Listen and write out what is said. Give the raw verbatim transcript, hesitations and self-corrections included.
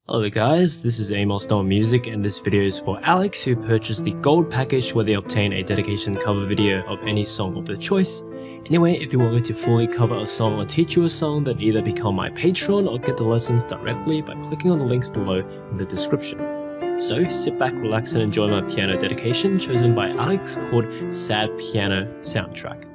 Hello guys, this is Amosdoll Music and this video is for Alex who purchased the gold package where they obtain a dedication cover video of any song of their choice. Anyway, if you want me to fully cover a song or teach you a song, then either become my patron or get the lessons directly by clicking on the links below in the description. So sit back, relax and enjoy my piano dedication chosen by Alex called Sad Piano Soundtrack.